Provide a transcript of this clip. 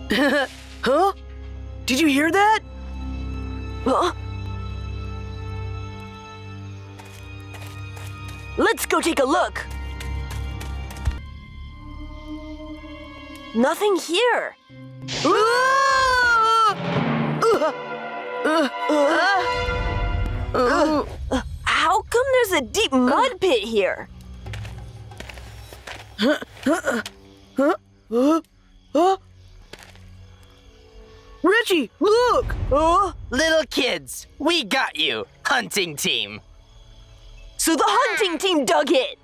Huh? Did you hear that? Huh? Let's go take a look. Nothing here. How come there's a deep mud pit here? Richie, look! Little kids, we got you, hunting team. So the hunting team dug it.